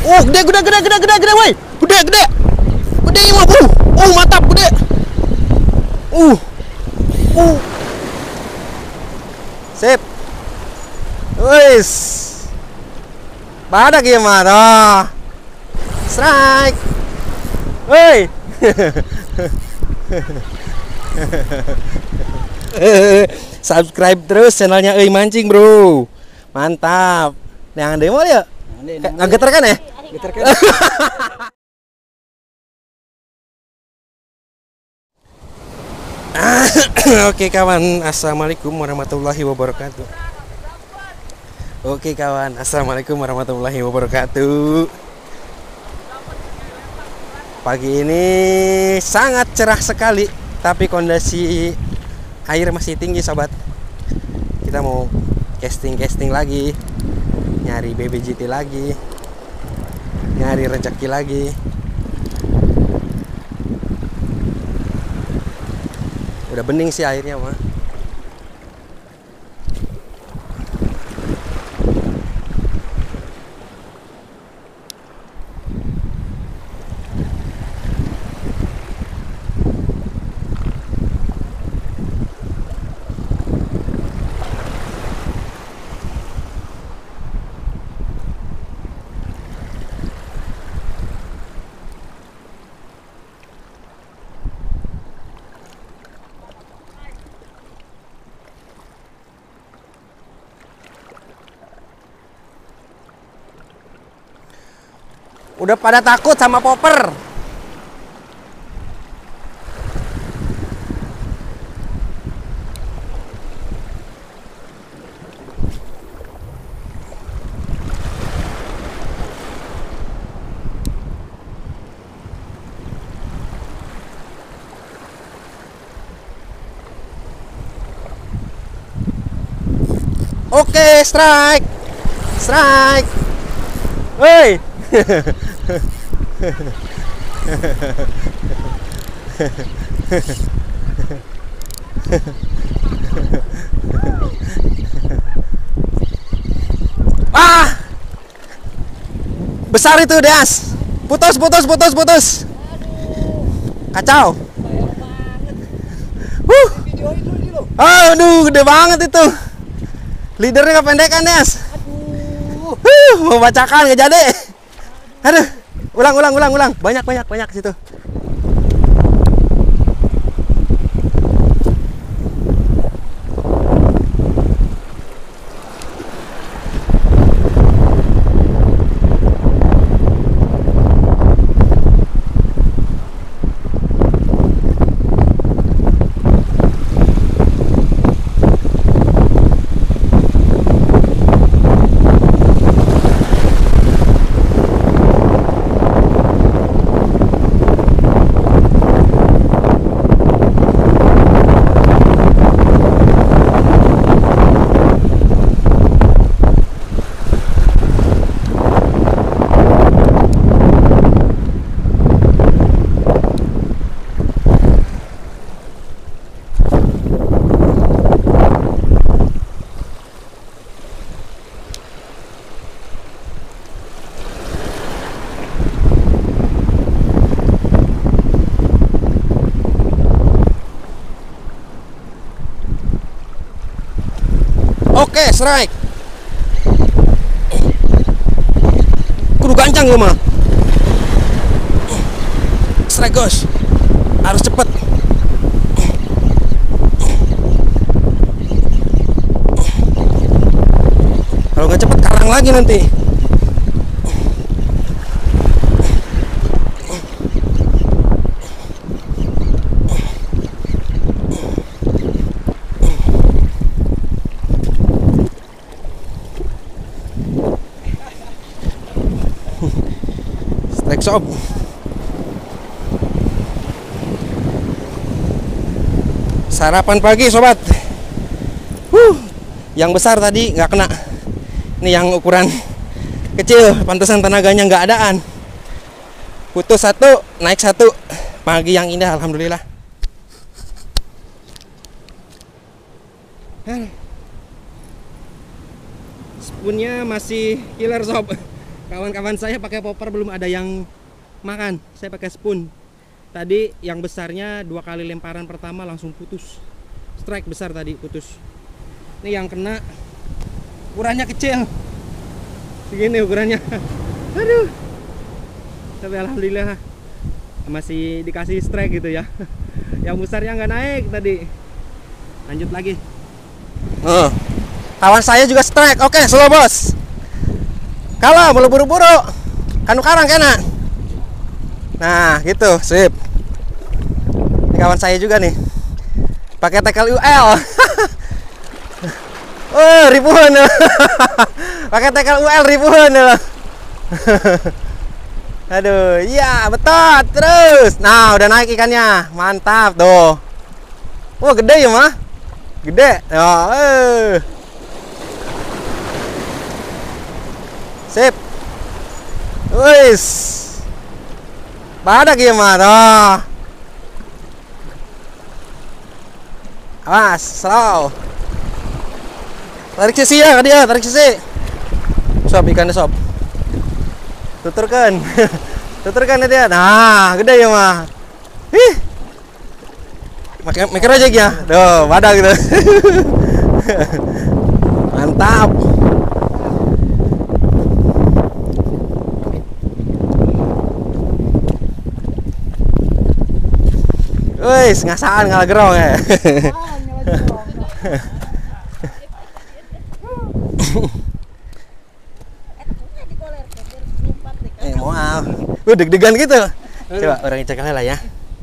Gede, woi. Gede. Gede ini mah, mantap, gede. Sip. Wis. Badak ya mah. Strike. Woi. Subscribe terus channelnya Euy Mancing, bro. Mantap. Yang demo ya? Ngegeter kan ya? Geter kan. Oke kawan, assalamualaikum warahmatullahi wabarakatuh. Oke kawan, assalamualaikum warahmatullahi wabarakatuh. Pagi ini sangat cerah sekali, tapi kondisi air masih tinggi sobat. Kita mau casting lagi, nyari BBJT lagi, nyari rezeki lagi. Udah bening sih airnya mah. Udah pada takut sama popper. Oke, strike. Woi. Besar itu, Des. Putus. Kacau. Aduh, gede banget itu. Leadernya kependekan, Des. Mau bacakan nggak jadi. Aduh, ulang. Banyak situ. Oke, strike. Kudu gancang ya mah. Strike guys. Harus cepet. Kalau nggak cepet kalang lagi nanti. Strike sob. Sarapan pagi sobat. Yang besar tadi nggak kena. Ini yang ukuran kecil, pantesan tenaganya nggak adaan. Putus satu, naik satu. Pagi yang indah, alhamdulillah. Spoonnya masih killer sob. Kawan-kawan saya pakai popper belum ada yang makan. Saya pakai spoon. Tadi yang besarnya 2 kali lemparan pertama langsung putus. Strike besar tadi putus. Ini yang kena ukurannya kecil. Segini ukurannya. Aduh. Tapi alhamdulillah masih dikasih strike gitu ya. Yang besarnya nggak naik tadi. Lanjut lagi. Kawan saya juga strike. Oke, slow bos. Kalau boleh buru-buru, kanu karang kena. Nah, gitu, sip. Ini kawan saya juga nih, pakai tackle UL. Oh, ribuan. Pakai tackle UL ribuan. Aduh, iya betul, terus. Nah, udah naik ikannya, mantap tuh. Wah, gede ya mah, gede. Oh, sip. Wis. Badak ya mah. Oh. Awas, slow. Tarik sisi ya dia, tarik sisi. Sob ikannya sob. Tuturkan. Tuturkan dia. Nah, gede ya mah. Ih. Mikir aja ya. Duh, badak gitu. Mantap. Wis, ngasaan ngalah gerong ya. Mau deg-degan gitu. Coba orang cek lah ya.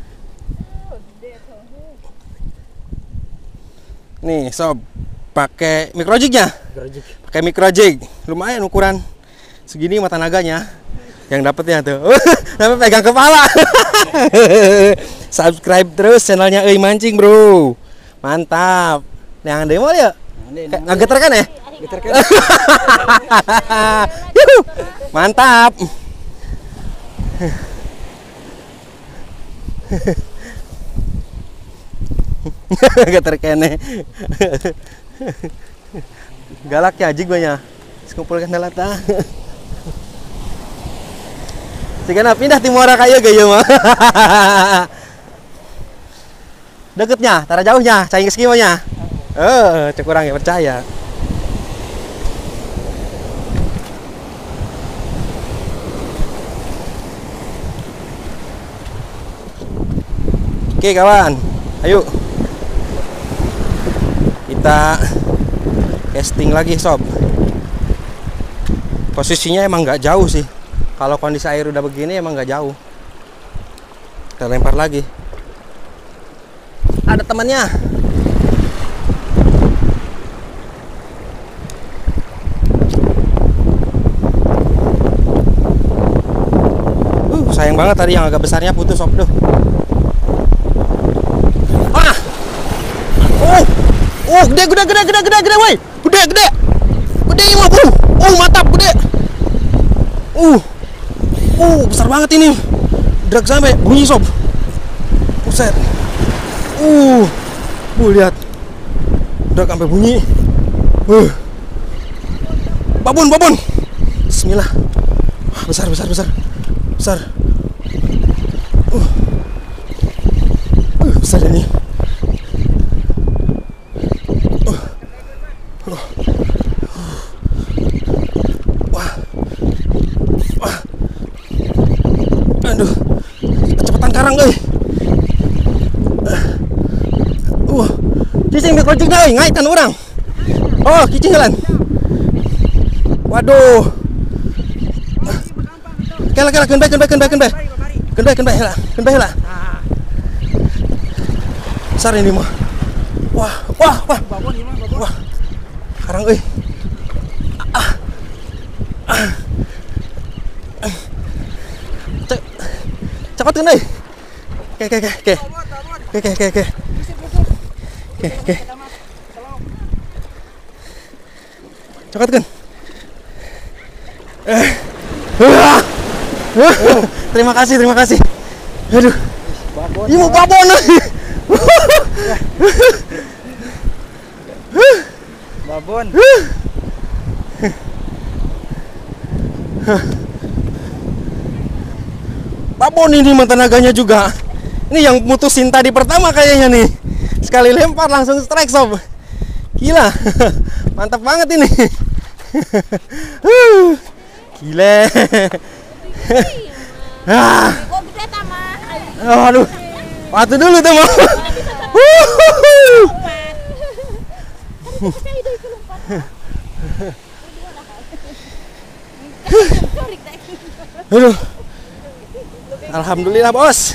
Nih, sob, pakai micro jig-nya. Pakai micro jig. Lumayan ukuran segini mata naganya. Yang dapetnya tuh. Sampai pegang kepala. Subscribe terus channelnya Euy Mancing, bro. Mantap. Yang demo ya? Nggak geter kan ya? Geter kan. Mantap. Geter kene. Galak ya jig banyak. Sekumpulkan dalata. Sikana pindah timora kayak gaya mah. Deketnya, tara jauhnya, cai skimanya. Cek kurang ya percaya. Oke kawan, ayo kita casting lagi sob. Posisinya emang nggak jauh sih. Kalau kondisi air udah begini emang nggak jauh. Kita lempar lagi. Ada temannya. Sayang banget tadi yang agak besarnya putus sob tuh. Gede, woi. Gede ini mah, bro. Mantap, gede. Besar banget ini. Drag sampai bunyi sob. Buset. Lihat. Drag sampai bunyi. Babon. Bismillah. Besar. Besar ini. Aduh, kecepatan karang euy. Cicing mikrojig euy, ngaitan urang. Oh, cicing jalan. Waduh. Kela keun bae lah. Besar ini mah. Wah. Wah. Karang euy. Cekotkeun euy. Oke. Cekotkeun. Terima kasih. Aduh. Ini mau babon. Babon ini mah tenaganya juga. Ini yang mutusin tadi pertama kayaknya nih. Sekali lempar langsung strike sob. Gila. Mantap banget ini. Gile. Aduh. Waktu dulu tuh mau. Aduh. Alhamdulillah bos.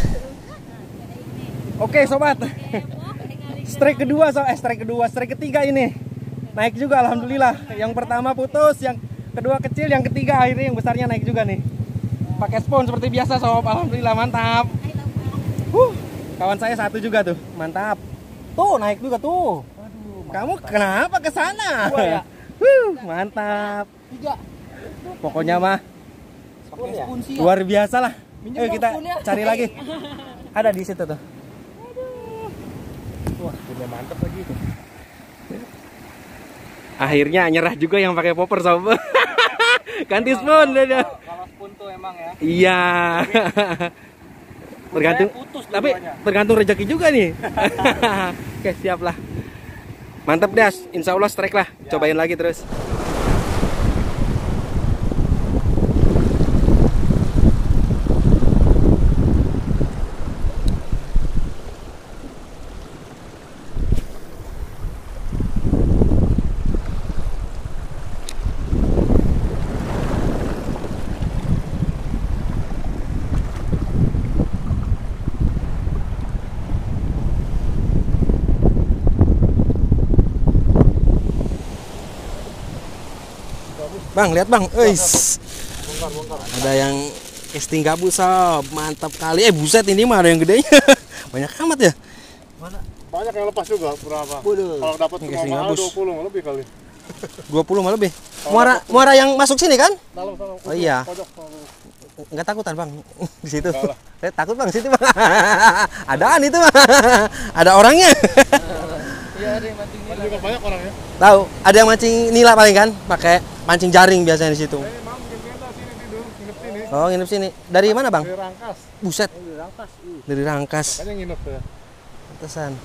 Oke sobat. Strike ketiga ini. Naik juga alhamdulillah. Yang pertama putus, yang kedua kecil, yang ketiga akhirnya yang besarnya naik juga nih. Pakai spoon seperti biasa sob. Alhamdulillah mantap. Kawan saya satu juga tuh. Mantap. Tuh naik juga tuh. Kamu kenapa ke sana? Ya? Mantap. 3. Pokoknya mah Spoon sih. luar biasa lah. Minjem Kita dong spoonnya. cari lagi. Ada di situ tuh. Wah, punya mantep lagi itu. Akhirnya nyerah juga yang pakai popper sob. Ganti spoon dia. Kalau spoon tuh emang ya. Iya. Tergantung. Putus Tapi dua-duanya. tergantung rezeki juga nih. Oke, siap lah. Mantap Das. Insya Allah strike lah. Cobain lagi terus. Bang, lihat bang, ada yang casting gabus sob, mantap kali. Buset ini mah ada yang gedenya. Banyak amat ya. Mana? Banyak yang lepas juga, berapa? Waduh. Kalau dapat Ini semua casing mahal gabus. 20 lebih kali. 20 mah lebih. Muara yang masuk sini kan? Dalam sana. Oh iya. Pojok. Enggak takutan bang di situ. Enggak lah. Saya takut bang di situ bang. Adaan itu bang. Ada orangnya. Iya, ada yang mancing Ada juga banyak orangnya. Tahu? Ada yang mancing nila paling kan? Pakai pancing jaring biasanya di situ. Mam bikin tenda sini tidur, nginep sini. Oh nginep sini. Dari mana bang? Dari Rangkas. Buset. Di Rangkas. Dari Rangkas. Makanya nginep ya. Pantesan.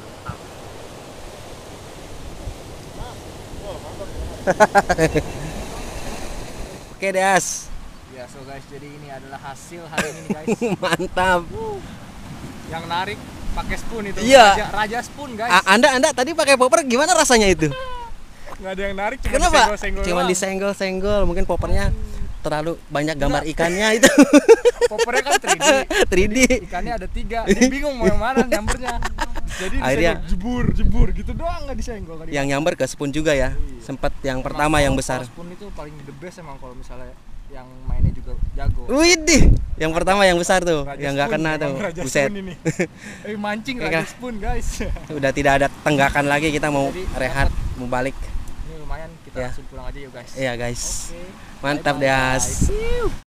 Oke Das. Ya, so guys, jadi ini adalah hasil hari ini guys. Mantap. Yang narik pakai spoon itu. Iya. Raja spoon guys. Anda tadi pakai popper gimana rasanya itu? Nggak ada yang narik, cuma Kenapa? disenggol-senggol Cuma doang. disenggol-senggol. Mungkin poppernya terlalu banyak gambar ikannya itu. Poppernya kan 3D. 3D. Ikannya ada 3. Dia bingung mau yang mana nyambernya. Jadi Akhirnya- disenggol jebur gitu doang, nggak disenggol. Nggak Yang nyamber ke spoon juga ya. Sempat yang Emang pertama yang kalau besar. Spoon itu paling the best emang kalau misalnya yang mainnya juga jago. Widih, yang pertama yang besar tuh, Raja yang nggak spoon, kena emang tuh. Raja Buset. spoon ini. Mancing Oke, Raja kah? spoon guys. Udah tidak ada tenggakan lagi, kita mau Jadi, rehat, mau balik. Ini lumayan, kita Ya. langsung pulang aja yuk guys. Iya guys. Oke. Mantap Bye-bye, Das. guys.